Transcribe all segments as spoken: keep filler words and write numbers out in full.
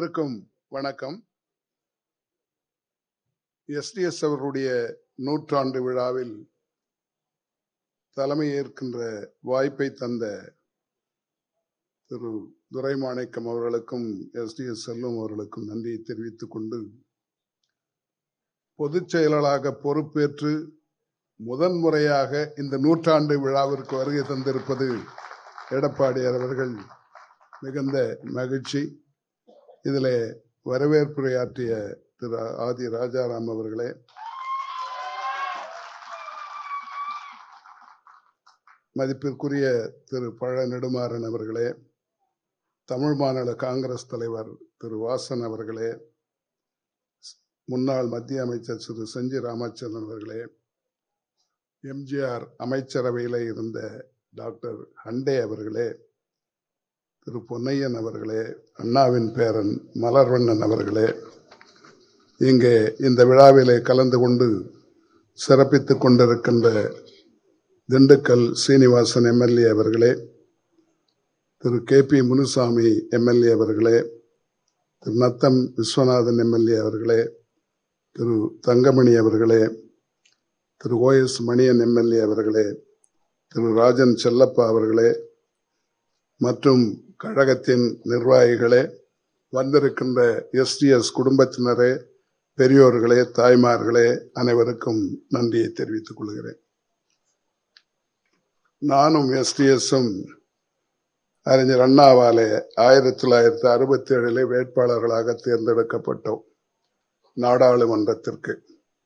அனைவருக்கும் வணக்கம். எஸ்டிஎஸ் அவர்களுடைய நூற்றாண்டு விழாவில் தலைமை ஏற்கின்ற வாய்ப்பை தந்த திரு துரைமாணிக்கம் அவர்களுக்கும் எஸ்டிஎஸ் செல்வம் அவர்களுக்கும் நன்றியை தெரிவித்துக் கொண்டு, பொதுச் செயலாளராக பொறுப்பேற்று முதன்முறையாக இந்த நூற்றாண்டு விழாவிற்கு வருகை தந்திருப்பது எடப்பாடியார் அவர்கள் மிகுந்த மகிழ்ச்சி. இதில் வரவேற்புரையாற்றிய திரு ஆதி ராஜாராம் அவர்களே, மதிப்பிற்குரிய திரு பழ நெடுமாறன் அவர்களே, தமிழ் மாநில காங்கிரஸ் தலைவர் திரு வாசன் அவர்களே, முன்னாள் மத்திய அமைச்சர் திரு செஞ்சி ராமச்சந்திரன் அவர்களே, எம்ஜிஆர் அமைச்சரவையில் இருந்த டாக்டர் ஹண்டே அவர்களே, திரு பொன்னையன் அவர்களே, அண்ணாவின் பேரன் மலர்வண்ணன் அவர்களே, இங்கே இந்த விழாவிலே கலந்து கொண்டு சிறப்பித்துக் கொண்டிருக்கின்ற திண்டுக்கல் சீனிவாசன் எம்எல்ஏ அவர்களே, Thiru K P Munusamy MLA அவர்களே, திரு நத்தம் விஸ்வநாதன் எம்எல்ஏ அவர்களே, திரு தங்கமணி அவர்களே, Thiru O S Maniyan MLA அவர்களே, திரு ராஜன் செல்லப்பா அவர்களே மற்றும் கழகத்தின் நிர்வாகிகளே, வந்திருக்கின்ற எஸ்டிஎஸ் குடும்பத்தினரே, பெரியோர்களே, தாய்மார்களே, அனைவருக்கும் நன்றியை தெரிவித்துக் கொள்கிறேன். நானும் எஸ்டிஎஸும் அறிஞர் அண்ணாவாலே ஆயிரத்தி தொள்ளாயிரத்தி அறுபத்தி ஏழிலே வேட்பாளர்களாக தேர்ந்தெடுக்கப்பட்டோம் நாடாளுமன்றத்திற்கு.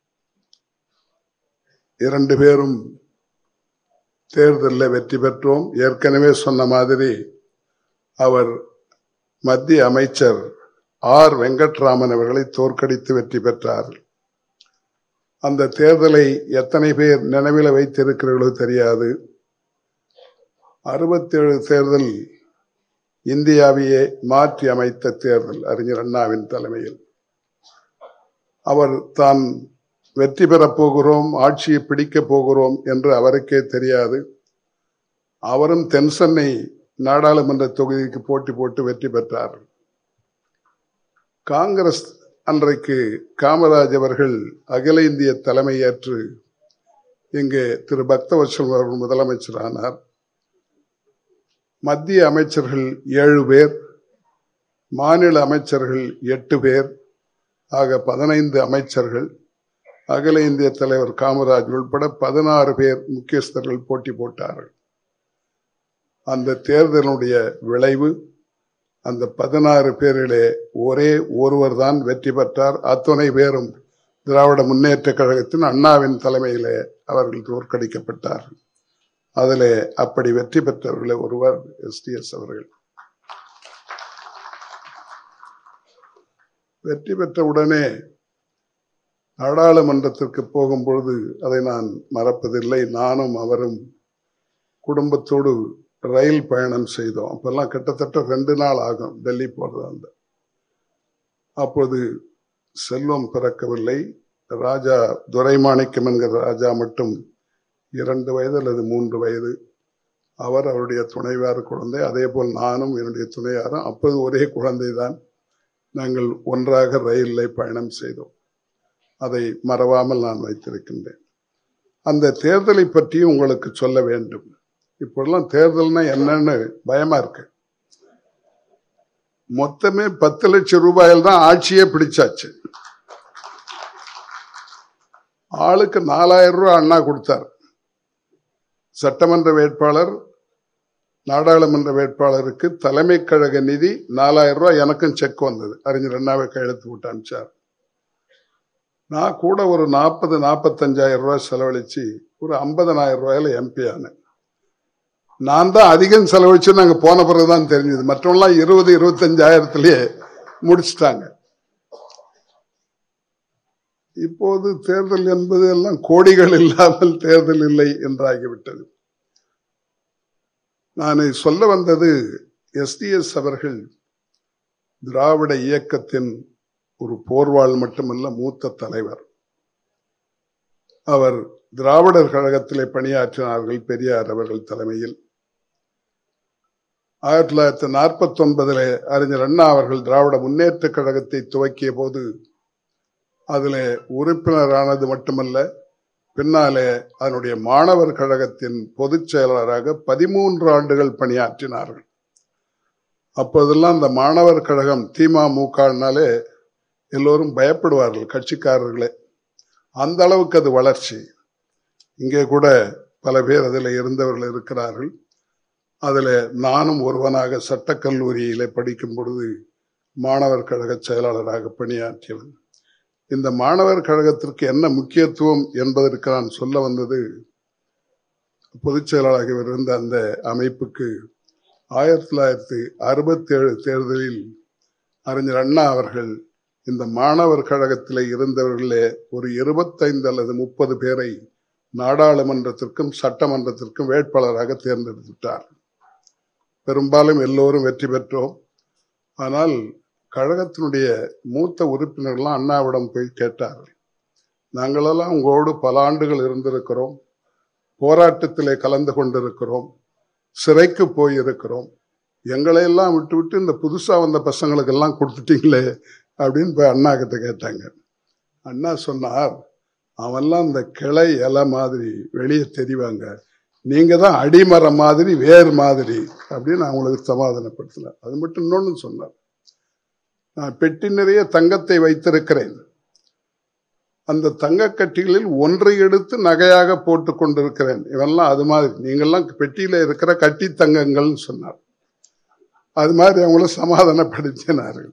இரண்டு பேரும் தேர்தலில் வெற்றி பெற்றோம். ஏற்கனவே சொன்ன மாதிரி அவர் மத்திய அமைச்சர் ஆர் வெங்கட்ராமன் அவர்களை தோற்கடித்து வெற்றி பெற்றார். அந்த தேர்தலை எத்தனை பேர் நினைவில் வைத்திருக்கிறீர்களோ தெரியாது. அறுபத்தி ஏழு தேர்தல் இந்தியாவையே மாற்றி அமைத்த தேர்தல் அறிஞர் அண்ணாவின் தலைமையில். அவர் தான் வெற்றி பெறப் போகிறோம், ஆட்சியை பிடிக்கப் போகிறோம் என்று அவருக்கே தெரியாது. அவரும் தென்சென்னை நாடாளுமன்ற தொகுதிக்கு போட்டி போட்டு வெற்றி பெற்றார். காங்கிரஸ் அன்றைக்கு காமராஜ் அவர்கள் அகில இந்திய தலைமை ஏற்று இங்கு திரு பக்தவத்சல் அவர்கள் முதலமைச்சரானார். மத்திய அமைச்சர்கள் ஏழு பேர், மாநில அமைச்சர்கள் எட்டு பேர், ஆக பதினைந்து அமைச்சர்கள், அகில இந்திய தலைவர் காமராஜ் உட்பட பதினாறு பேர் முக்கியஸ்தர்கள் போட்டி போட்டார்கள். அந்த தேர்தலுடைய விளைவு, அந்த பதினாறு பேரிலே ஒரே ஒருவர் தான் வெற்றி பெற்றார். அத்தனை பேரும் திராவிட முன்னேற்ற கழகத்தின் அண்ணாவின் தலைமையிலே அவர்கள் தோற்கடிக்கப்பட்டார்கள். அதிலே அப்படி வெற்றி பெற்றவர்களே ஒருவர் எஸ்டிஎஸ் அவர்கள். வெற்றி பெற்ற உடனே நாடாளுமன்றத்திற்கு போகும்பொழுது அதை நான் மறப்பதில்லை. நானும் அவரும் குடும்பத்தோடு ரயில் பயணம் செய்தோம். அப்பெல்லாம் கிட்டத்தட்ட ரெண்டு நாள் ஆகும் டெல்லி போறது. அந்த அப்போது செல்வம் பிறக்கவில்லை. ராஜா துரைமாணிக்கம் என்கிற ராஜா மட்டும் இரண்டு வயது அல்லது மூன்று வயது. அவர் அவருடைய துணைவியார் குழந்தை, அதே போல் நானும் என்னுடைய துணையாரும் அப்போது ஒரே குழந்தை தான். நாங்கள் ஒன்றாக ரயிலில் பயணம் செய்தோம். அதை மறவாமல் நான் வைத்திருக்கின்றேன். அந்த தேர்தலை பற்றி உங்களுக்கு சொல்ல வேண்டும். இப்பெல்லாம் தேர்தல்னா என்னன்னு பயமா இருக்கு. மொத்தமே பத்து லட்சம் ரூபாயில் தான் ஆட்சியே பிடிச்சாச்சு. ஆளுக்கு நாலாயிரம் ரூபாய் அண்ணா கொடுத்தார். சட்டமன்ற வேட்பாளர், நாடாளுமன்ற வேட்பாளருக்கு தலைமை கழக நிதி நாலாயிரம் ரூபாய். எனக்கும் செக் வந்தது. அறிஞர் அண்ணாவை கையெழுத்து விட்டு அனுப்பிச்சார். நான் கூட ஒரு நாற்பது நாற்பத்தஞ்சாயிரம் ரூபாய் செலவழிச்சு ஒரு ஐம்பதனாயிரம் ரூபாயில எம்பி ஆனேன். நான் தான் அதிகம் செலவழிச்சு நாங்க போன பிறகுதான் தெரிஞ்சது. மற்றவங்களாம் இருபது இருபத்தஞ்சாயிரத்திலேயே முடிச்சுட்டாங்க. இப்போது தேர்தல் என்பது எல்லாம் கோடிகள் இல்லாமல் தேர்தல் இல்லை என்றாகிவிட்டது. நான் சொல்ல வந்தது, எஸ்டிஎஸ் அவர்கள் திராவிட இயக்கத்தின் ஒரு போர்வாள் மட்டுமல்ல, மூத்த தலைவர். அவர் திராவிடர் கழகத்திலே பணியாற்றினார்கள் பெரியார் அவர்கள் தலைமையில். ஆயிரத்தி தொள்ளாயிரத்தி நாற்பத்தி ஒன்பதுல அறிஞர் அண்ணா அவர்கள் திராவிட முன்னேற்ற கழகத்தை துவக்கிய போது அதில் உறுப்பினரானது மட்டுமல்ல, பின்னாலே அதனுடைய மாணவர் கழகத்தின் பொதுச் செயலாளராக பதிமூன்று ஆண்டுகள் பணியாற்றினார்கள். அப்போதெல்லாம் அந்த மாணவர் கழகம் திமுகனாலே எல்லோரும் பயப்படுவார்கள், கட்சிக்காரர்களே. அந்த அளவுக்கு அது வளர்ச்சி. இங்கே கூட பல பேர் அதில் இருந்தவர்கள் இருக்கிறார்கள். அதில் நானும் ஒருவனாக சட்டக்கல்லூரியிலே படிக்கும் பொழுது மாணவர் கழக செயலாளராக பணியாற்றியவன். இந்த மாணவர் கழகத்திற்கு என்ன முக்கியத்துவம் என்பதற்கு நான் சொல்ல வந்தது, பொதுச் செயலாளராக இருந்த அந்த அமைப்புக்கு ஆயிரத்தி தொள்ளாயிரத்தி அறுபத்தி ஏழு தேர்தலில் அறிஞர் அண்ணா அவர்கள் இந்த மாணவர் கழகத்தில் இருந்தவர்களே ஒரு இருபத்தைந்து அல்லது முப்பது பேரை நாடாளுமன்றத்திற்கும் சட்டமன்றத்திற்கும் வேட்பாளராக தேர்ந்தெடுத்துட்டார். பெரும்பாலும் எல்லோரும் வெற்றி பெற்றோம். ஆனால் கழகத்தினுடைய மூத்த உறுப்பினர்கள்லாம் அண்ணாவிடம் போய் கேட்டார்கள், நாங்களெல்லாம் உங்களோடு பல ஆண்டுகள் இருந்திருக்கிறோம், போராட்டத்திலே கலந்து கொண்டிருக்கிறோம், சிறைக்கு போயிருக்கிறோம், எங்களையெல்லாம் விட்டு விட்டு இந்த புதுசா வந்த பசங்களுக்கெல்லாம் கொடுத்துட்டீங்களே அப்படின்னு போய் அண்ணா கிட்ட கேட்டாங்க. அண்ணா சொன்னார், அவன்லாம் இந்த கிளை இலை மாதிரி வெளியே தெரிவாங்க, நீங்க தான் அடிமரம் மாதிரி வேர் மாதிரி அப்படின்னு நான் உங்களுக்கு சமாதானப்படுத்தல. அது மட்டும் இன்னொன்னு சொன்னார், நான் பெட்டி நிறைய தங்கத்தை வைத்திருக்கிறேன், அந்த தங்க கட்டிகளில் ஒன்றை எடுத்து நகையாக போட்டு கொண்டிருக்கிறேன், இவெல்லாம் அது மாதிரி, நீங்கள்லாம் பெட்டியில இருக்கிற கட்டி தங்கங்கள்னு சொன்னார். அது மாதிரி அவங்கள சமாதானப்படுத்தினார்கள்.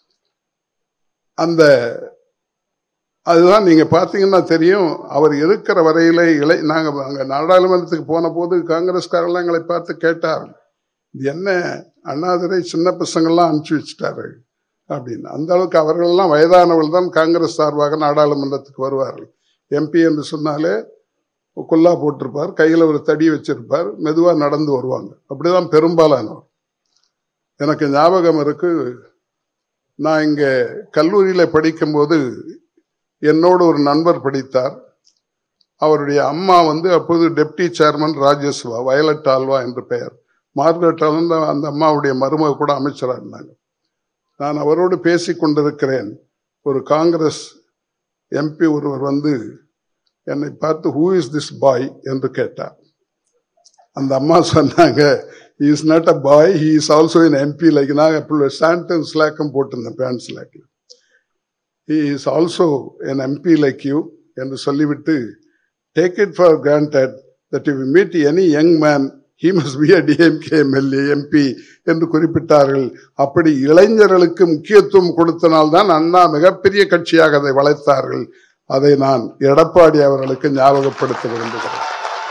அந்த அதுதான் நீங்க பாத்தீங்கன்னா தெரியும், அவர் இருக்கிற வரையில இளை நாங்க அங்க நாடாளுமன்றத்துக்கு போன போது காங்கிரஸ்காரெல்லாம் எங்களை பார்த்து கேட்டார், இது என்ன அண்ணாதுரை சின்ன பசங்கள்லாம் அனுப்பிச்சு வச்சுட்டாரு அப்படின்னு. அந்த அளவுக்கு அவர்கள் எல்லாம் வயதானவர்கள் தான் காங்கிரஸ் சார்பாக நாடாளுமன்றத்துக்கு வருவார்கள். எம்பி என்று சொன்னாலே கொல்லா போட்டிருப்பார், கையில ஒரு தடி வச்சிருப்பார், மெதுவா நடந்து வருவாங்க. அப்படிதான் பெரும்பாலானவர். எனக்கு ஞாபகம் இருக்கு, நான் இங்க கல்லூரியில படிக்கும் போது என்னோடு ஒரு நண்பர் படித்தார். அவருடைய அம்மா வந்து அப்போது deputy chairman Rajya Sabha, Violet Alva என்று பெயர். மார்கரெட் ஆல்வா அந்த அம்மாவுடைய மருமக கூட அமைச்சராக இருந்தாங்க. நான் அவரோடு பேசி கொண்டிருக்கிறேன். ஒரு காங்கிரஸ் எம்பி ஒருவர் வந்து என்னை பார்த்து, ஹூ இஸ் திஸ் பாய் என்று கேட்டார். அந்த அம்மா சொன்னாங்க, he is not a boy, he is also an M P. like நான் அப்போ சாண்டன் ஸ்லாக்கம் போட்டிருந்தேன், பேண்ட் ஸ்லாக்கில். he is also an M P like you என்று சொல்லிவிட்டு, take it for granted that if you meet any young man, he must be a D M K M L A M P என்று குறிப்பிட்டார்கள். அப்படி இளைஞர்களுக்கு முக்கியத்துவம் கொடுத்தனால்தான் அண்ணா மிகப்பெரிய கட்சியாக அதை வளைத்தார்கள். அதை நான் எடப்பாடி அவர்களுக்கு ஞாபகப்படுத்த விரும்புகிறேன்.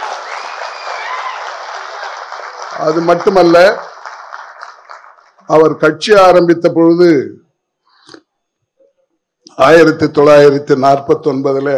அது மட்டுமல்ல, அவர் கட்சி ஆரம்பித்த பொழுது ஆயிரத்தி தொள்ளாயிரத்தி நாற்பத்தி ஒன்பதுல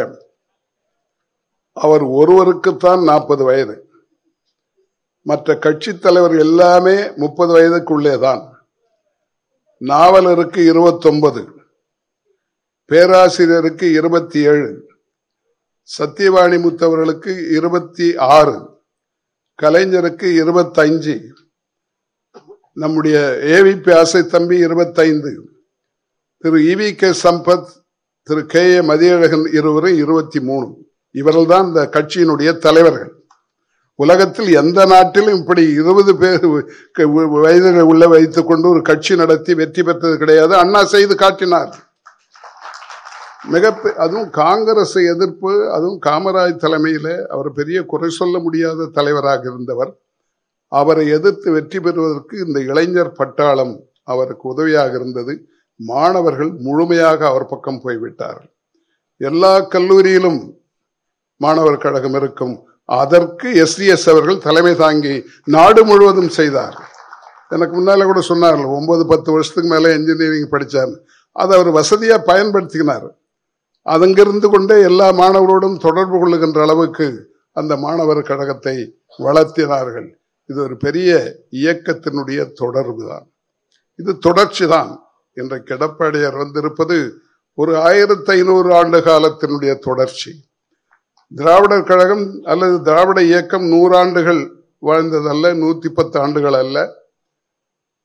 அவர் ஒருவருக்குத்தான் நாற்பது வயது, மற்ற கட்சி தலைவர் எல்லாமே முப்பது வயதுக்குள்ளேதான். நாவலருக்கு இருபத்தி ஒன்பது, பேராசிரியருக்கு இருபத்தி ஏழு, சத்தியவாணி முத்தவர்களுக்கு இருபத்தி ஆறு, கலைஞருக்கு இருபத்தஞ்சு, நம்முடைய ஏவிபி ஆசை தம்பி இருபத்தைந்து, Thiru EV K Sampath, Thiru K A Mathiyazhagan இருவரும் இருபத்தி மூணு. இவர்கள் தான் இந்த கட்சியினுடைய தலைவர்கள். உலகத்தில் எந்த நாட்டிலும் இப்படி இருபது பேர் வயதில் உள்ள வைத்துக் கொண்டு ஒரு கட்சி நடத்தி வெற்றி பெற்றது கிடையாது. அண்ணா செய்து காட்டினார். மிக அதுவும் காங்கிரஸ் எதிர்ப்பு, அதுவும் காமராஜ் தலைமையில அவர் பெரிய குறை சொல்ல முடியாத தலைவராக இருந்தவர். அவரை எதிர்த்து வெற்றி பெறுவதற்கு இந்த இளைஞர் பட்டாளம் அவருக்கு உதவியாக இருந்தது. மாணவர்கள் முழுமையாக அவர் பக்கம் போய்விட்டார்கள். எல்லா கல்லூரியிலும் மாணவர் கழகம் இருக்கும். அதற்கு எஸ் டி எஸ் அவர்கள் தலைமை தாங்கி நாடு முழுவதும் செய்தார். எனக்கு முன்னால கூட சொன்னார்கள், ஒன்பது பத்து வருஷத்துக்கு மேல இன்ஜினியரிங் படிச்சார். அதை அவர் வசதியா பயன்படுத்தினார். அதங்கிருந்து கொண்டே எல்லா மாணவரோடும் தொடர்பு கொள்ளுகின்ற அளவுக்கு அந்த மாணவர் கழகத்தை வளர்த்தினார்கள். இது ஒரு பெரிய இயக்கத்தினுடைய தொடர்பு தான், இது தொடர்ச்சி தான். இன்றைக்கு எடப்பாடியார் வந்திருப்பது ஒரு ஆயிரத்தி ஐநூறு ஆண்டு காலத்தினுடைய தொடர்ச்சி. திராவிடர் கழகம் அல்லது திராவிட இயக்கம் நூறாண்டுகள் வாழ்ந்ததல்ல, நூத்தி பத்து ஆண்டுகள் அல்ல.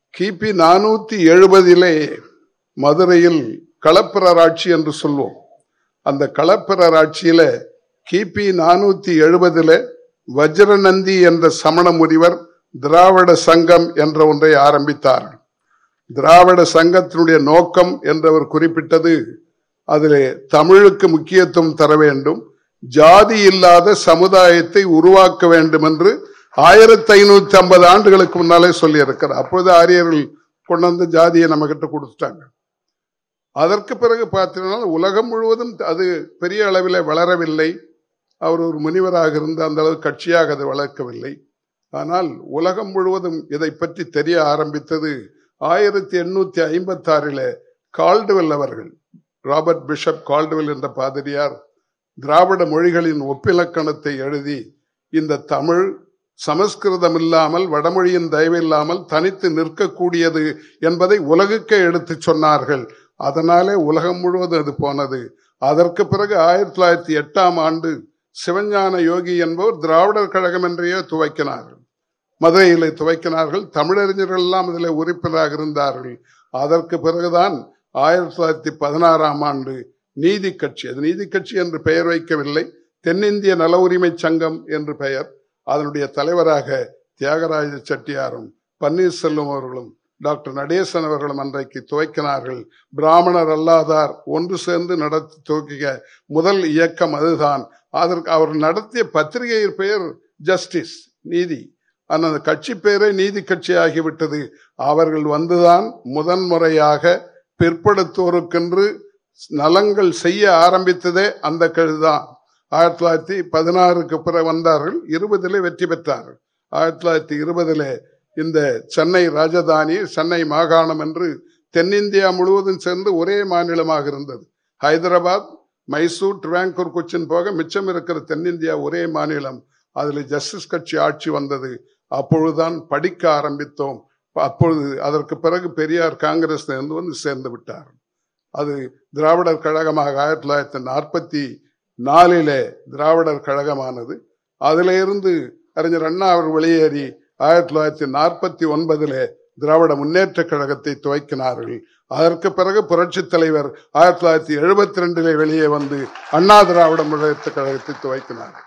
கிபி நானூத்தி எழுபதிலே மதுரையில் களப்பிரராட்சி என்று சொல்வோம். அந்த களப்பிரராட்சியில கிபி நானூத்தி எழுபதுல வஜ்ரநந்தி என்ற சமண முனிவர் திராவிட சங்கம் என்ற ஒன்றை ஆரம்பித்தார். திராவிட சங்கத்தினுடைய நோக்கம் என்றவர் குறிப்பிட்டது, அதிலே தமிழுக்கு முக்கியத்துவம் தர வேண்டும், ஜாதி இல்லாத சமுதாயத்தை உருவாக்க வேண்டும் என்று ஆயிரத்தி ஐநூத்தி ஐம்பது ஆண்டுகளுக்கு முன்னாலே சொல்லி இருக்கிறார். அப்பொழுது ஆரியர்கள் கொண்டு வந்து ஜாதியை நம்ம கிட்ட கொடுத்துட்டாங்க. அதற்கு பிறகு பார்த்தீங்கன்னா உலகம் முழுவதும் அது பெரிய அளவில் வளரவில்லை. அவர் ஒரு முனிவராக இருந்து அந்த அளவு கட்சியாக அதை வளர்க்கவில்லை. ஆனால் உலகம் முழுவதும் இதை பற்றி தெரிய ஆரம்பித்தது ஆயிரத்தி எண்ணூத்தி ஐம்பத்தி ஆறில கால்டுவெல் அவர்கள், ராபர்ட் பிஷப் கால்டுவெல் என்ற பாதிரியார் திராவிட மொழிகளின் ஒப்பிலக்கணத்தை எழுதி இந்த தமிழ் சமஸ்கிருதம் இல்லாமல் வடமொழியின் தயவு இல்லாமல் தனித்து நிற்கக்கூடியது என்பதை உலகுக்கே எடுத்து சொன்னார்கள். அதனாலே உலகம் முழுவதும் அது போனது. அதற்கு பிறகு ஆயிரத்தி தொள்ளாயிரத்தி எட்டாம் ஆண்டு சிவஞான யோகி என்பவர் திராவிடர் கழகம் என்றையே துவக்கினார்கள். மதுரையிலே துவக்கினார்கள். தமிழறிஞர்கள் எல்லாம் இதில் உறுப்பினராக இருந்தார்கள். அதற்கு பிறகுதான் ஆயிரத்தி தொள்ளாயிரத்தி பதினாறாம் ஆண்டு நீதி கட்சி, அது நீதி கட்சி என்று பெயர் வைக்கவில்லை, தென்னிந்திய நல உரிமை சங்கம் என்று பெயர். அதனுடைய தலைவராக தியாகராஜ செட்டியாரும் பன்னீர்செல்வம் அவர்களும் டாக்டர் நடேசன் அவர்களும் அன்றைக்கு துவக்கினார்கள். பிராமணர் அல்லாதார் ஒன்று சேர்ந்து நடத்தி துவக்கிய முதல் இயக்கம் அதுதான். அதற்கு அவர் நடத்திய பத்திரிகை பெயர் ஜஸ்டிஸ், நீதி. அந்த கட்சி பெயரே நீதி கட்சி ஆகிவிட்டது. அவர்கள் வந்துதான் முதன்முறையாக பிற்படுத்தோருக்கென்று நலங்கள் செய்ய ஆரம்பித்ததே அந்த கழுதான். ஆயிரத்தி தொள்ளாயிரத்தி பதினாறுக்கு பிறகு வந்தார்கள். இருபதிலே வெற்றி பெற்றார்கள். ஆயிரத்தி தொள்ளாயிரத்தி இருபதுல இந்த சென்னை ராஜதானி, சென்னை மாகாணம் என்று தென்னிந்தியா முழுவதும் சேர்ந்து ஒரே மாநிலமாக இருந்தது. ஹைதராபாத், மைசூர், ட்ரிவாங்கூர், கொச்சின் போக மிச்சம் இருக்கிற தென்னிந்தியா ஒரே மாநிலம். அதுல ஜஸ்டிஸ் கட்சி ஆட்சி வந்தது. அப்பொழுதுதான் படிக்க ஆரம்பித்தோம். அப்பொழுது அதற்கு பிறகு பெரியார் காங்கிரஸ் வந்து சேர்ந்து விட்டார். அது திராவிடர் கழகமாக ஆயிரத்தி தொள்ளாயிரத்தி நாற்பத்தி நாலிலே திராவிடர் கழகமானது. அதில இருந்து அறிஞர் அண்ணா அவர் வெளியேறி ஆயிரத்தி தொள்ளாயிரத்தி நாற்பத்தி ஒன்பதுல திராவிட முன்னேற்ற கழகத்தை துவக்கினார்கள். அதற்கு பிறகு புரட்சி தலைவர் ஆயிரத்தி தொள்ளாயிரத்தி எழுபத்தி ரெண்டிலே வெளியே வந்து அண்ணா திராவிட முன்னேற்ற கழகத்தை துவக்கினார்கள்.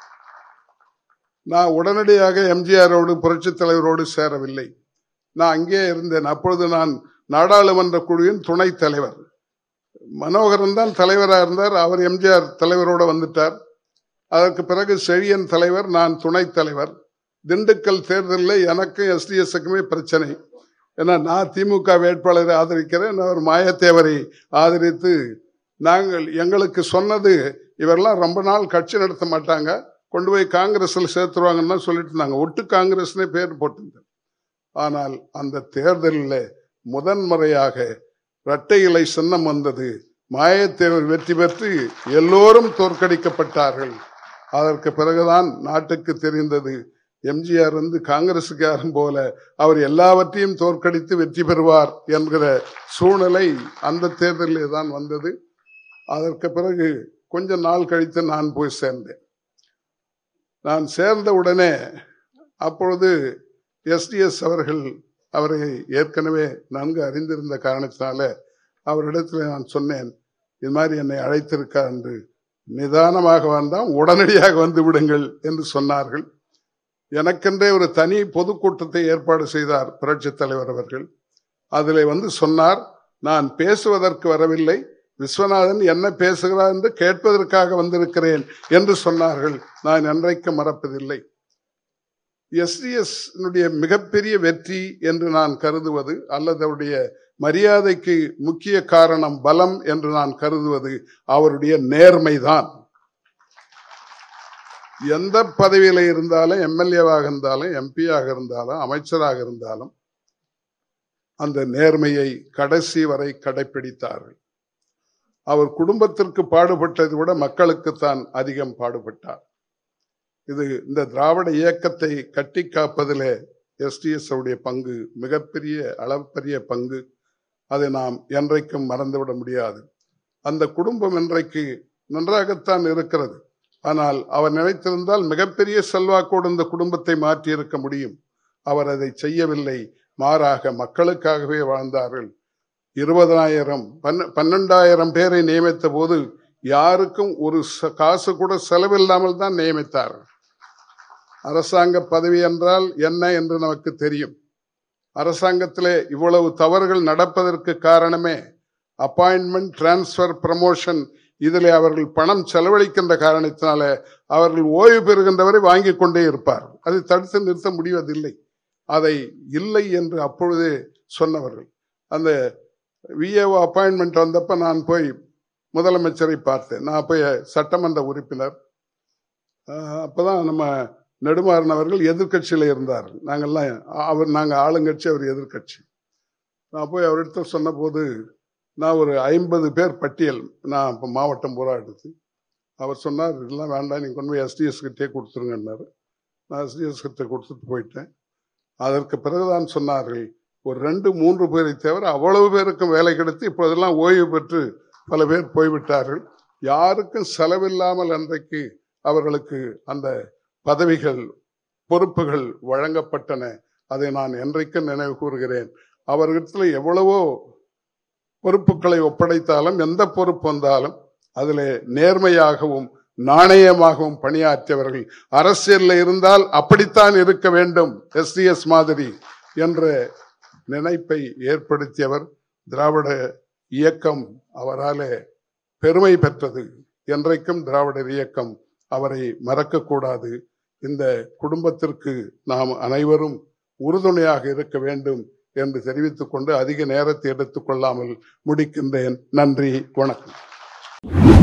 நான் உடனடியாக எம்ஜிஆரோடு புரட்சி தலைவரோடு சேரவில்லை. நான் அங்கே இருந்தேன். அப்பொழுது நான் நாடாளுமன்ற குழுவின் துணைத் தலைவர். மனோகரன் தான் தலைவராக இருந்தார். அவர் எம்ஜிஆர் தலைவரோடு வந்துட்டார். அதற்கு பிறகு செழியன் தலைவர், நான் துணைத் தலைவர். திண்டுக்கல் தேர்தலில் எனக்கு எஸ்டிஎஸ்க்குமே பிரச்சனை. ஏன்னா நான் திமுக வேட்பாளரை ஆதரிக்கிறேன், அவர் மாயத்தேவரை ஆதரித்து நாங்கள் எங்களுக்கு சொன்னது இவரெல்லாம் ரொம்ப நாள் கட்சி நடத்த மாட்டாங்க, கொண்டு போய் காங்கிரஸில் சேர்த்துருவாங்கன்னா சொல்லிட்டு இருந்தாங்க. ஒட்டு காங்கிரஸ்னே பேர் போட்டிருந்தேன். ஆனால் அந்த தேர்தலில் முதன்முறையாக இரட்டை இலை சின்னம் வந்தது. மாயத்தேவர் வெற்றி பெற்று எல்லோரும் தோற்கடிக்கப்பட்டார்கள். அதற்கு பிறகுதான் நாட்டுக்கு தெரிந்தது எம்ஜிஆர் வந்து காங்கிரசுக்கு யாரும் போல அவர் எல்லாவற்றையும் தோற்கடித்து வெற்றி பெறுவார் என்கிற சூழ்நிலை அந்த தேர்தலிலே தான் வந்தது. அதற்கு பிறகு கொஞ்ச நாள் கழித்து நான் போய் சேர்ந்தேன். நான் சேர்ந்த உடனே அப்பொழுது எஸ்டிஎஸ் அவர்கள் அவரை ஏற்கனவே நன்கு அறிந்திருந்த காரணத்தினால அவரிடத்துல நான் சொன்னேன், இது மாதிரி என்னை அழைத்திருக்கார் என்று. நிதானமாக வந்தால் உடனடியாக வந்து விடுங்கள் என்று சொன்னார்கள். எனக்கென்றே ஒரு தனி பொதுக்கூட்டத்தை ஏற்பாடு செய்தார் புரட்சி தலைவர் அவர்கள். அதில் வந்து சொன்னார், நான் பேசுவதற்கு வரவில்லை, விஸ்வநாதன் என்ன பேசுகிறார் என்று கேட்பதற்காக வந்திருக்கிறேன் என்று சொன்னார்கள். நான் என்றைக்கும் மறப்பதில்லை. எஸ்டிஎஸ் மிகப்பெரிய வெற்றி என்று நான் கருதுவது, அல்லது அவருடைய மரியாதைக்கு முக்கிய காரணம் பலம் என்று நான் கருதுவது அவருடைய நேர்மைதான். எந்த பதவியில இருந்தாலும், எம்எல்ஏவாக இருந்தாலும், எம்பியாக இருந்தாலும், அமைச்சராக இருந்தாலும் அந்த நேர்மையை கடைசி வரை கடைபிடித்தார்கள். அவர் குடும்பத்திற்கு பாடுபட்டதை விட மக்களுக்குத்தான் அதிகம் பாடுபட்டார். இது இந்த திராவிட இயக்கத்தை கட்டி காப்பதிலே எஸ்டிஎஸ் உடைய பங்கு மிகப்பெரிய அளப்பரிய பங்கு. அதை நாம் என்றைக்கும் மறந்துவிட முடியாது. அந்த குடும்பம் இன்றைக்கு நன்றாகத்தான் இருக்கிறது. ஆனால் அவர் நினைத்திருந்தால் மிகப்பெரிய செல்வாக்கோடு இந்த குடும்பத்தை மாற்றி இருக்க முடியும். அவர் அதை செய்யவில்லை. மாறாக மக்களுக்காகவே வாழ்ந்தார்கள். இருபதாயிரம் பன்னெண்டாயிரம் பேரை நியமித்த போது யாருக்கும் ஒரு காசு கூட செலவில்லாமல் தான் நியமித்தார்கள். அரசாங்க பதவி என்றால் என்ன என்று நமக்கு தெரியும். அரசாங்கத்திலே இவ்வளவு தவறுகள் நடப்பதற்கு காரணமே அப்பாயின்மெண்ட், டிரான்ஸ்பர், ப்ரமோஷன், இதில் அவர்கள் பணம் செலவழிக்கின்ற காரணத்தினால அவர்கள் ஓய்வு பெறுகின்றவரை வாங்கி கொண்டே இருப்பார். அதை தடுத்து நிறுத்த முடிவதில்லை. அதை இல்லை என்று அப்பொழுதே சொன்னவர்கள். அந்த விஏஓ அப்பாயின்மெண்ட் வந்தப்ப நான் போய் முதலமைச்சரை பார்த்தேன். நான் போய் சட்டமன்ற உறுப்பினர். அப்பதான் நம்ம நெடுமாறன் அவர்கள் எதிர்கட்சியில இருந்தார். நாங்கள்லாம் அவர் நாங்கள் ஆளுங்கட்சி, அவர் எதிர்கட்சி. நான் போய் அவரிடத்த சொன்ன போது நான் ஒரு ஐம்பது பேர் பட்டியல் நான் இப்போ மாவட்டம் பூரா எடுத்து அவர் சொன்னார், இதெல்லாம் வேண்டாம், நீங்கள் கொண்டு போய் எஸ்டிஎஸ் கிட்டே கொடுத்துருங்கன்னாரு. நான் எஸ்டிஎஸ் கிட்ட கொடுத்துட்டு போயிட்டேன். அதற்கு பிறகுதான் சொன்னார்கள், ஒரு ரெண்டு மூன்று பேரை தவிர அவ்வளவு பேருக்கும் வேலை கிடைத்து இப்போதெல்லாம் ஓய்வு பெற்று பல பேர் போய்விட்டார்கள். யாருக்கும் செலவில்லாமல் அன்றைக்கு அவர்களுக்கு அந்த பதவிகள், பொறுப்புகள் வழங்கப்பட்டன. அதை நான் என்றைக்கும் நினைவு கூறுகிறேன். அவர்களிடத்தில் எவ்வளவோ பொறுப்புகளை ஒப்படைத்தாலும், எந்த பொறுப்பு வந்தாலும் அதில் நேர்மையாகவும் நாணயமாகவும் பணியாற்றியவர்கள். அரசியலில் இருந்தால் அப்படித்தான் இருக்க வேண்டும், எஸ்டிஎஸ் மாதிரி என்ற நினைப்பை ஏற்படுத்தியவர். திராவிட இயக்கம் அவராலே பெருமை பெற்றது. என்றைக்கும் திராவிடர் இயக்கம் அவரை மறக்கக்கூடாது. இந்த குடும்பத்திற்கு நாம் அனைவரும் உறுதுணையாக இருக்க வேண்டும் என்று தெரிவித்துக் கொண்டு அதிக நேரத்தை எடுத்துக் கொள்ளாமல் முடிக்கின்றேன். நன்றி, வணக்கம்.